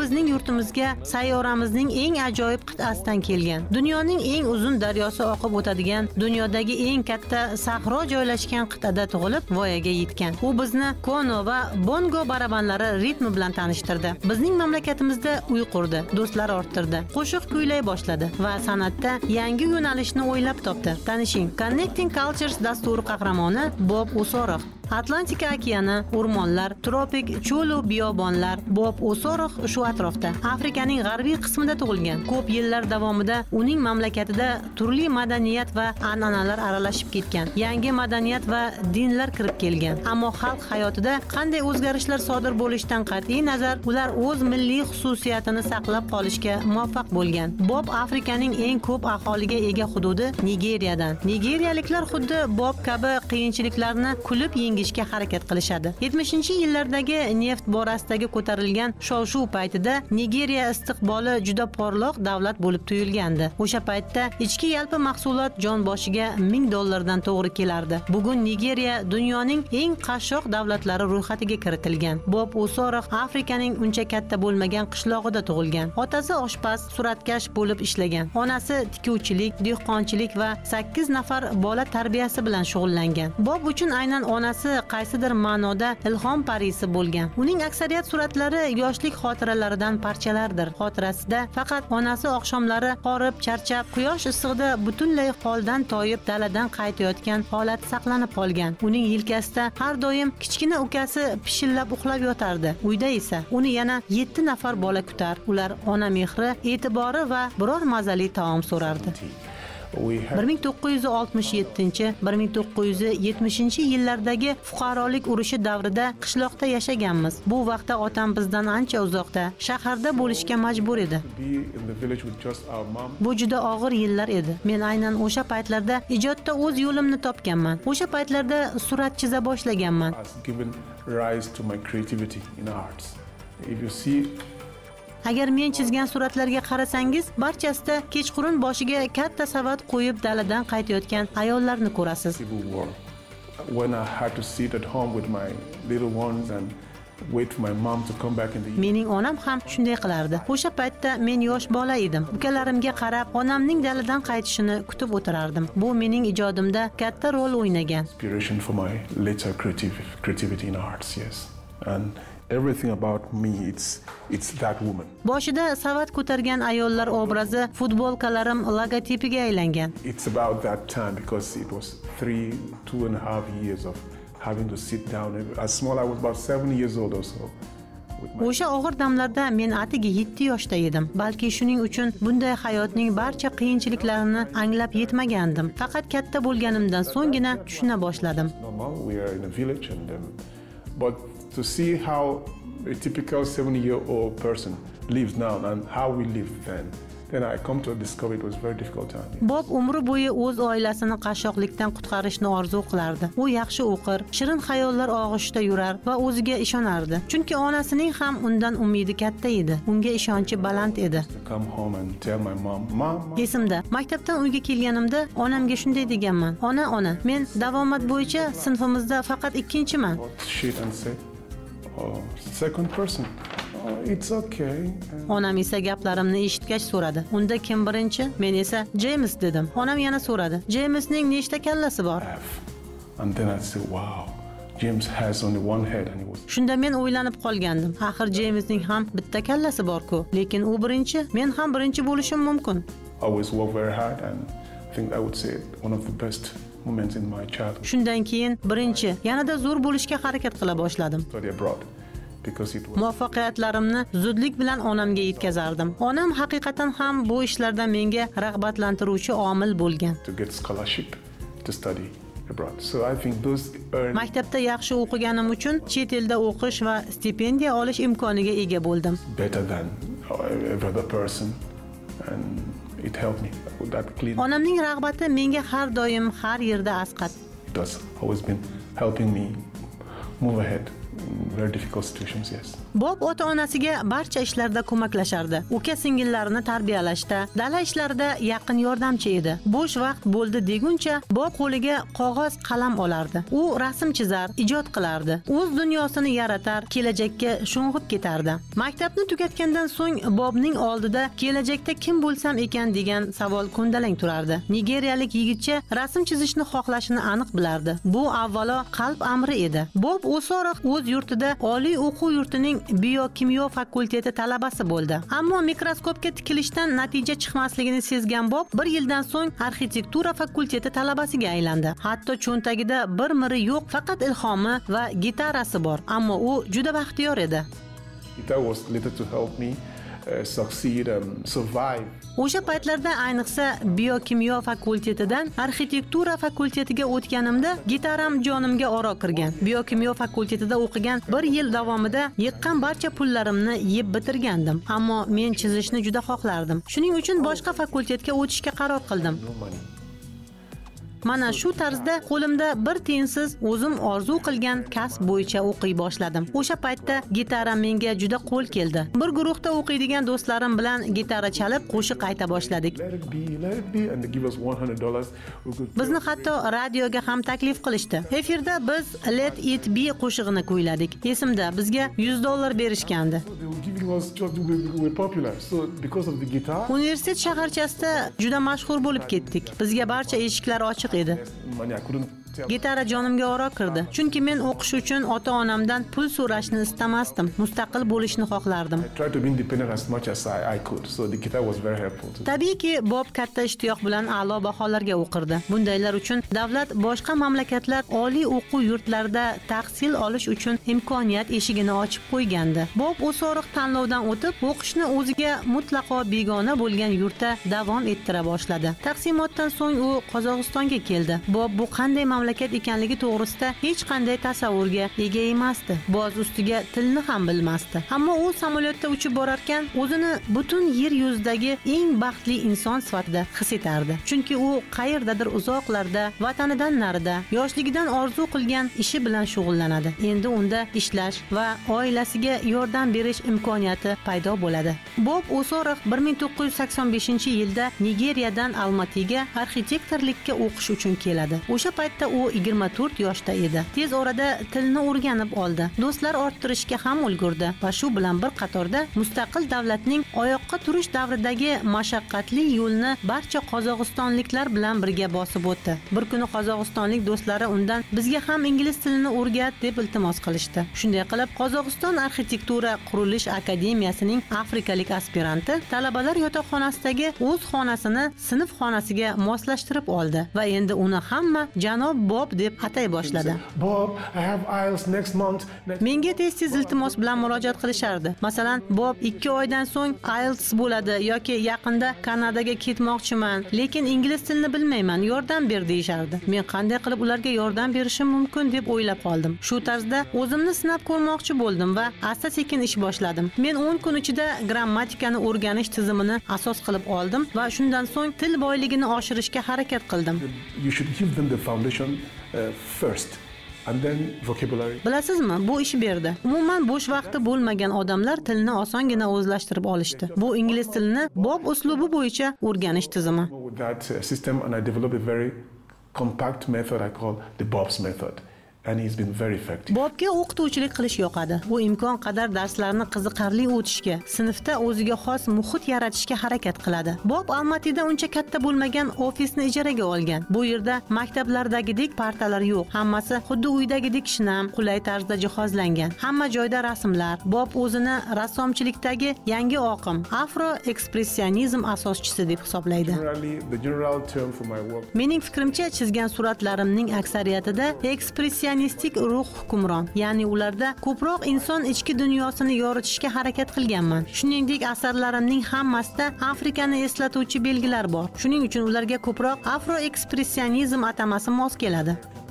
bizning yurtimizga sayyoramizning eng ajoyib qit'asidan kelgan. Dunyoning eng uzun daryosi oqib o'tadigan, dunyodagi eng katta sahro joylashgan qit'ada tug'ilib, voyaga yetgan. U bizni kono va bongo barabanlari ritmi bilan tanishtirdi. Bizning mamlakatimizda uy qurdi, do'stlar orttirdi, qo'shiq kuylay boshladi va san'atda yangi yo'nalishni o'ylab topdi. Tanishing, Connecting Cultures dasturi qahramoni Bob O'Soroq. Atlantika okeani, o'rmonlar, tropik cho'lu biyobonlar. Bob O'Soroq shu atrofda, Afrikaning g'arbiy qismida tug'ilgan. Ko'p yillar davomida uning mamlakatida turli madaniyat va an'analar aralashib ketgan. Yangi madaniyat va dinlar kirib kelgan. Ammo xalq hayotida qanday o'zgarishlar sodir bo'lishidan qat'iy nazar, ular o'z milliy xususiyatini saqlab qolishga muvaffaq bo'lgan. Bob Afrikaning eng ko'p aholiga ega hududi Nigeriyadan. Nigeriyaliklar xuddi Bob kabi qiyinchiliklarni kulib yengishga harakat qilishadi. 70-yillardagi neft borasidagi ko'tarilgan shov-shuv paytida Nigeriya istiqboli juda porloq davlat bo'lib tuyulgandi. O'sha paytda ichki yalpi mahsulot jon boshiga $1000 dan to'g'ri kelardi. Bugun Nigeriya dunyoning eng qashshoq davlatlari ro'yxatiga kiritilgan. Bob O'Soroq Afrikaning uncha katta bo'lmagan qishlog'ida tug'ilgan. Otasi oshpaz, suratkash bo'lib ishlagan. Onasi tikuvchilik, dehqonchilik va 8 nafar bola tarbiyasi bilan shug'ullangan. Bob uchun aynan onasi qaysidir ma'noda ilhom parisi bo'lgan. Uning aksariyat suratlari yoshlik xotiralaridan parchalardir. Xotirasida faqat onasi oqshomlari qorib, charchab, quyosh issig'ida butunlay holdan toyib daladan qaytayotgan holat saqlanib qolgan. Uning yelkasida har doim kichkina ukasi pishillab uxlab yotardi. Uyda esa uni yana 7 nafar bola kutar. Ular ona mehri, e'tibori va biror mazali taom so'rardi. 1967-1970 fuqarolik urushi davrida qishloqda yashaganmiz. Bu vaqtda otam bizdan ancha uzoqda, shaharda bo'lishga majbur edi. Bu juda og'ir yillar edi. Men aynan o'sha paytlarda ijodda o'z yo'limni topganman. O'sha paytlarda surat chiza boshlaganman. Agar men chizgan suratlarga qarasangiz, barchasida kechqurun boshiga katta savat qo'yib daladan qaytayotgan ayollarni ko'rasiz. Mening onam ham shunday qilardi. O'sha paytda men yosh bola edim. Ukalarimga qarab, onamning daladan qaytishini kutib o'tirardim. Bu mening ijodimda katta rol o'ynagan. Everything about me, it's that woman. Boshida savat ko'targan ayollar obrazi futbolkalarim logotipiga aylangan. It's about that time because it was 2.5 years of having to sit down. As small I was about 7 years old or so. O'sha og'ir damlarda men atigi 7 yoshda edim. Balki shuning uchun bunday hayotning barcha qiyinchiliklarini anglab yetmagandim. Faqat katta bo'lganimdan so'nggina tushuna boshladim. We are in a village but to see how a typical 7-year-old person lives now and how we lived then I come to discover it was very difficult time. Bob umri bo'yi o'z oilasini qashshoqlikdan qutqarishni orzu qilardi. U yaxshi o'qir, shirin xayollar og'ushida yurar va o'ziga ishonardi. Chunki onasining ham undan umidi katta edi. Unga ishonchi baland edi. Esimda, maktabdan uyga kelganimda onamga shunday deganman: "Ona, men davomat bo'yicha sinfimizda faqat 2-chiman." Second person. It's okay. Onam esa gaplarimni eshitgach so'radi. Unda kim birinchi? Men esa James dedim. Onam yana so'radi. Jamesning nechta kallasi bor? And then I said, wow. James has only one head and he was. Shunda men o'ylanib qolgandim. Axir Jamesning ham bitta kallasi bor-ku, lekin u birinchi, men ham birinchi bo'lishim mumkin. Always work very hard and I think I would say one of the best moments in my childhood. Shundan keyin birinchi, yanada zo'r bo'lishga harakat qila boshladim. Muvaffaqiyatlarimni zudlik bilan onamga yetkazardim. Onam haqiqatan ham bu ishlarda menga rag'batlantiruvchi omil bo'lgan. Maktabda yaxshi o'qiganim uchun chet elda o'qish va stipendiya olish imkoniga ega bo'ldim. Onamning rag'bati menga har doim har yerda asqat. very difficult situations, yes. Bob ota-onasiga barcha ishlarda ko'maklashardi. Uka-singillarini tarbiyalashda, dala ishlarida yaqin yordamchi edi. Bo'sh vaqt bo'ldi deguncha Bob qo'liga qog'oz qalam olardi. U rasm chizar, ijod qilardi. O'z dunyosini yaratar, kelajakka sho'ng'ib ketardi. Maktabni tugatgandan so'ng Bobning oldida kelajakda kim bo'lsam ekan degan savol ko'ndalang turardi. Nigeriyalik yigitcha rasm chizishni xohlashini aniq bilardi. Bu avvalo qalb amri edi. Bob o'soriq o'z yurtida oliy o'quv yurtining biokimyo fakulteti talabasi bo'ldi. Ammo mikroskopga tikilishdan natija chiqmasligini sezgan Bob 1 yildan so'ng arxitektura fakulteti talabasiga aylandi. Hatto cho'ntagida bir miri yo'q, faqat ilhomi va gitarasi bor, ammo u juda baxtiyor edi. Guitar was later to help me succeed and survive. O'sha paytlarda ayniqsa biokimyo fakultetidan arxitektura fakultetiga o'tganimda gitaram jonimga oro kirgan. Biokimyo fakultetida o'qigan 1 yil davomida yiqqan barcha pullarimni yeb bitirgandim, ammo men chizishni juda xohlardim. Shuning uchun boshqa fakultetga o'tishga qaror qildim. Mana shu tarzda qo'limda bir tiyinsiz o'zim orzu qilgan kasb bo'yicha o'qiy boshladim. O'sha paytda gitara menga juda qo'l keldi. Bir guruhda o'qiydigan do'stlarim bilan gitara chalib qo'shiq ayta boshladik. Bizni hatto radioga ham taklif qilishdi. Efirda biz Let It Be qo'shig'ini kuyladik. Esimda, bizga $100 berishgandi. Universitet shaharchasida juda mashhur bo'lib ketdik. Bizga barcha eshiklar ochiq edi. Gitara jonimga oro kirdi. Chunki men o'qish uchun ota-onamdan pul so'rashni istamasdim. Mustaqil bo'lishni xohlardim. Tabiiyki, Bob katta ishtiyoq bilan a'lo baholarga o'qirdi. Bundaylar uchun davlat boshqa mamlakatlar oliy o'quv yurtlarida tahsil olish uchun imkoniyat eshigini ochib qo'ygandi. Bob o'soriq tanlovdan o'tib, o'qishni o'ziga mutlaqo begona bo'lgan yurtda davom ettira boshladi. Taqsimotdan so'ng u Qozog'istonga keldi. Bob bu qanday mamlakat ekanligi to'g'risida hech qanday tasavvurga ega emasdi. Boz ustiga tilni ham bilmasdi. Ammo u samolyotda uchib borarkan, o'zini butun yer yuzidagi eng baxtli inson sifatida his etardi. Chunki u qayerdadir uzoqlarda, vatanidan narida, yoshligidan orzu qilgan ishi bilan shug'ullanadi. Endi unda ishlash va oilasiga yordam berish imkoniyati paydo bo'ladi. Bob o'soriq 1985-yilda Nigeriyadan Almatiga arxitektorlikka o'qish uchun keladi. O'sha paytda u 24 yoshda edi. Tez orada tilni o'rganib oldi. Do'stlar orttirishga ham ulgurdi va shu bilan bir qatorda mustaqil davlatning oyoqqa turish davridagi mashaqqatli yo'lni barcha qozog'istonliklar bilan birga bosib o'tdi. Bir kuni qozog'istonlik do'stlari undan bizga ham ingliz tilini o'rgat deb iltimos qilishdi. Shunday qilib, Qozog'iston arxitektura qurilish akademiyasining afrikalik aspiranti talabalar yotoqxonasidagi o'z xonasini sinf xonasiga moslashtirib oldi va endi uni hamma janob Bob deb atay boshladi. Bob, I have IELTS next month. Menga tez-tez iltimos bilan murojaat qilishardi. Masalan, Bob 2 oydan so'ng IELTS bo'ladi yoki yaqinda Kanadaga ketmoqchiman, lekin ingliz tilini bilmayman, yordam ber deyishardi. Men qanday qilib ularga yordam berishim mumkin deb o'ylab qoldim. Shu tarzda o'zimni sinab ko'rmoqchi bo'ldim va asta-sekin ish boshladim. Men 10 kun ichida grammatikani o'rganish tizimini asos qilib oldim va shundan so'ng til boyligini oshirishga harakat qildim. You should give them the foundation first and then vocabulary. Bilasizmi, bu ish berdi. Umuman bo'sh vaqti bo'lmagan odamlar tilni osongina o'zlashtirib olishdi. Bu ingliz tilini Bob uslubi bo'yicha o'rganish tizimi. With that system and I developed a very compact method I call the Bob's method. And he's been very effective. Bobga o'qituvchilik qilish yoqadi. U imkon qadar darslarni qiziqarli o'tishga, sinfda o'ziga xos muhit yaratishga harakat qiladi. Bob Almatida uncha katta bo'lmagan ofisni ijaraga olgan. Bu yerda maktablardagidek partalar yo'q. Hammasi xuddi uydagidek shinam, qulay tarzda jihozlangan. Hamma joyda rasmlar. Bob o'zini rassomchilikdagi yangi oqim, afro-ekspressionizm asoschisi deb hisoblaydi. Mening fikrimcha, chizgan suratlarimning aksariyatida ekspressionistik ruh hukmron, ya'ni ularda ko'proq inson ichki dunyosini yoritishga harakat qilganman. Shuningdek, asarlarimning hammasida Afrikani eslatuvchi belgilar bor. Shuning uchun ularga ko'proq afro-ekspressionizm atamasi mos keladi.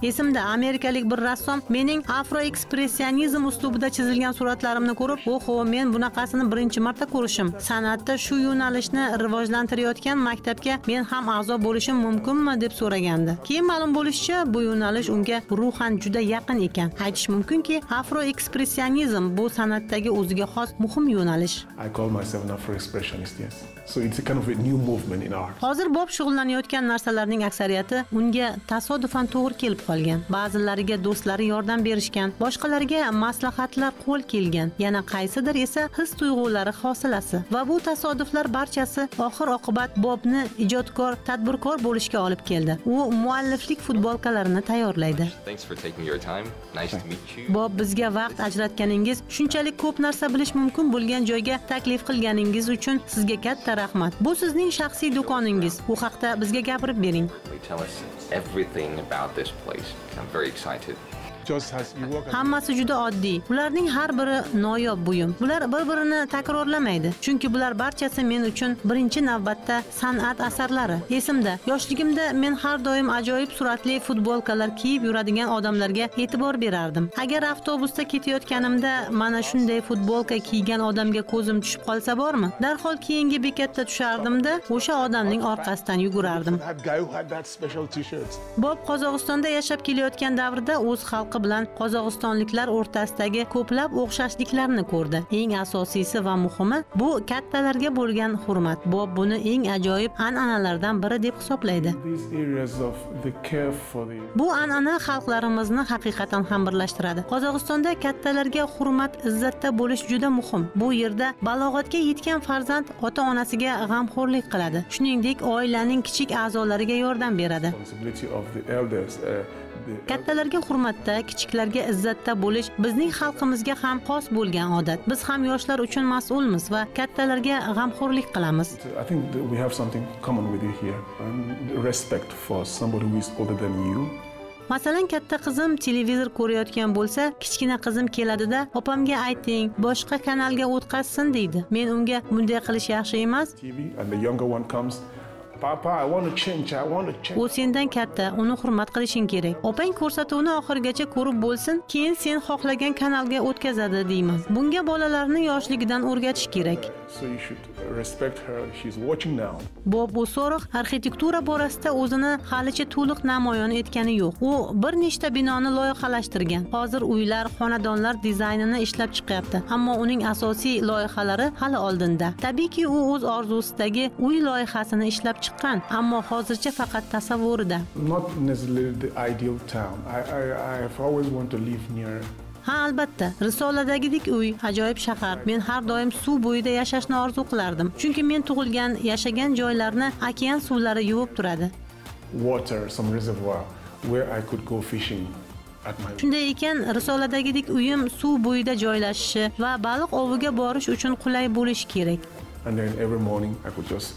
Esimda amerikalik bir rassom mening afroekspressionizm uslubida chizilgan suratlarimni ko'rib, "Oho, men bunaqasini birinchi marta ko'rishim. San'atda shu yo'nalishni rivojlantirayotgan maktabga men ham a'zo bo'lishim mumkinmi?" deb so'ragandi. Keyin ma'lum bo'lishicha, bu yo'nalish unga ruhan juda yaqin ekan. Aytish mumkinki, afroekspressionizm bu san'atdagi o'ziga xos muhim yo'nalish. I call myself an Afro-expressionist, yes. So it's a kind of a new movement in art. Hozir Bob shug'ullanayotgan narsalarning aksariyati unga tasodifan to'g'ri kelib qolgan. Ba'zilariga do'stlari yordam berishgan, boshqalarga maslahatlar qo'l kelgan, yana qaysidir esa his-tuyg'ulari hosilasi. Va bu tasodiflar barchasi oxir-oqibat Bobni ijodkor, tadbirkor bo'lishga olib keldi. U mualliflik futbolkalarini tayyorlaydi. Thanks for taking your time. Nice to meet you. Bob, bizga vaqt ajratganingiz, shunchalik ko'p narsa bilish mumkin bo'lgan joyga taklif qilganingiz uchun sizga katta rahmat. Bu sizning shaxsiy do'koningiz. Bu haqda bizga gapirib bering. Tell us everything about this place. I'm very excited. Just as you work. Hammasi juda oddiy. Ularning har biri noyob buyum. Ular bir-birini takrorlamaydi. Chunki bular barchasi men uchun birinchi navbatda san'at asarlari. Esimda, yoshligimda men har doim ajoyib suratli futbolkalar kiyib yuradigan odamlarga e'tibor berardim. Agar avtobusda ketayotganimda mana shunday futbolka kiygan odamga ko'zim tushib qolsa bormi? Darhol keyingi bekatda tushardim-da, o'sha odamning orqasidan yugurardim. That guy who had that special t-shirt. Bob Qozog'istonda yashab kelayotgan davrda o'z xalqi bilan qozog'istonliklar o'rtasidagi ko'plab o'xshashliklarni ko'rdi. Eng asosiysi va muhimi bu kattalarga bo'lgan hurmat. Bob buni eng ajoyib an'analardan biri deb hisoblaydi. These areas of the care for the Bu an'ana xalqlarimizni haqiqatan ham birlashtiradi. Qozog'istonda kattalarga hurmat, izzatda bo'lish juda muhim. Bu yerda balog'atga yetgan farzand ota-onasiga g'amxo'rlik qiladi. Shuningdek, oilaning kichik a'zolariga yordam beradi. responsibility of the elders. Kattalarga hurmatda, kichiklarga izzatda bo'lish bizning xalqimizga ham xos bo'lgan odat. Biz ham yoshlar uchun mas'ulmiz va kattalarga g'amxo'rlik qilamiz. I think that we have something common with you here. Respect for somebody who is older than you. Masalan, katta qizim televizor ko'rayotgan bo'lsa, kichkina qizim keladida, "Opamga ayting, boshqa kanalga o'tkazsin" deydi. Men unga "Bunday qilish yaxshi emas. TV and the younger one comes, "Papa, I want to change. I want to change." U sendan katta, uni hurmat qilishing kerak. Opang ko'rsatuvni oxirigacha ko'rib bo'lsin, keyin sen xohlagan kanalga o'tkazadi deyman. Bunga bolalarni yoshligidan o'rgatish kerak. So you should respect her. She's watching now. Bob O'Soroq arxitektura borasida o'zini halicha to'liq namoyon etgani yo'q. U bir nechta binoni loyihalashtirgan. Hozir uylar, xonadonlar dizaynini ishlab chiqyapti, ammo uning asosiy loyihalari hali oldinda. Tabiiyki, u o'z orzusidagi uy loyihasini ishlab chiqqan, ammo hozircha faqat tasavvurida. Not necessarily the ideal town. I have always wanted to live near. Ha, albatta, risoladagidek uy, ajoyib shahar. Men har doim suv bo'yida yashashni orzu qilardim. Chunki men tug'ilgan, yashagan joylarni okean suvlari yuvib turadi. Water, some reservoir where I could go fishing at my. Shunday ekan, risoladagidek uyim suv bo'yida joylashishi va baliq oviga borish uchun qulay bo'lishi kerak. And then every morning I could just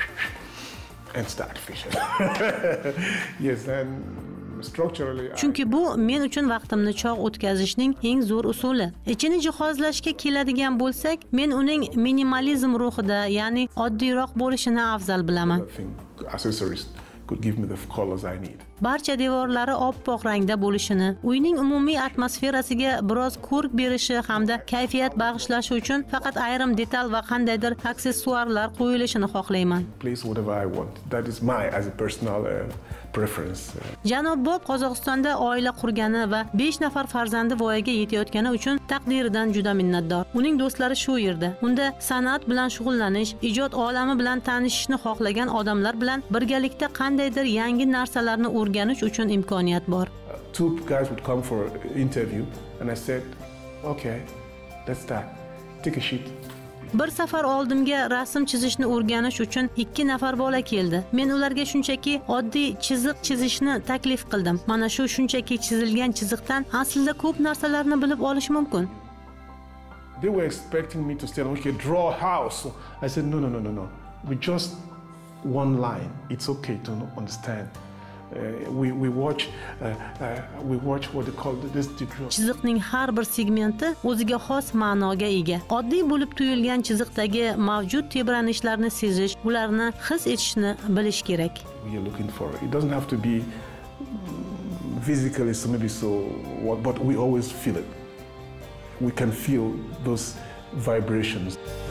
and start fishing. Yes, and structurally. Chunki bu men uchun vaqtimni chog' o'tkazishning eng zo'r usuli. Ichini jihozlashga keladigan bo'lsak, men uning minimalizm ruhida, ya'ni oddiyroq bo'lishini afzal bilaman. Accessories could give me the colors I need. Barcha devorlari oppoq rangda bo'lishini, uyning umumiy atmosferasiga biroz ko'rk berishi hamda kayfiyat bag'ishlashi uchun faqat ayrim detal va qandaydir aksessuarlar qo'yilishini xohlayman. Place whatever I want. That is my as a personal preference. Janob Bob Qozog'istonda oila qurgani va 5 nafar farzandi voyaga yetayotgani uchun taqdiridan juda minnatdor. Uning do'stlari shu yerda. Unda san'at bilan shug'ullanish, ijod olami bilan tanishishni xohlagan odamlar bilan birgalikda qandaydir yangi narsalarni o'rganish uchun imkoniyat bor. Two guys would come for an interview and I said, "Okay, let's start. Take a sheet." Bir safar oldimga rasm chizishni o'rganish uchun 2 nafar bola keldi. Men ularga shunchaki oddiy chiziq chizishni taklif qildim. Mana shu shunchaki chizilgan chiziqdan aslida ko'p narsalarni bilib olish mumkin. They were expecting me to say, "Okay, draw a house." I said, "No. We just one line. It's okay to understand." We watch what they call this digital. Chiziqning har bir segmenti o'ziga xos ma'noga ega. Oddiy bo'lib tuyulgan chiziqdagi mavjud tebranishlarni sezish, ularni his etishni bilish kerak. We are looking for. It doesn't have to be physically, so maybe so, but we always feel it. We can feel those vibrations.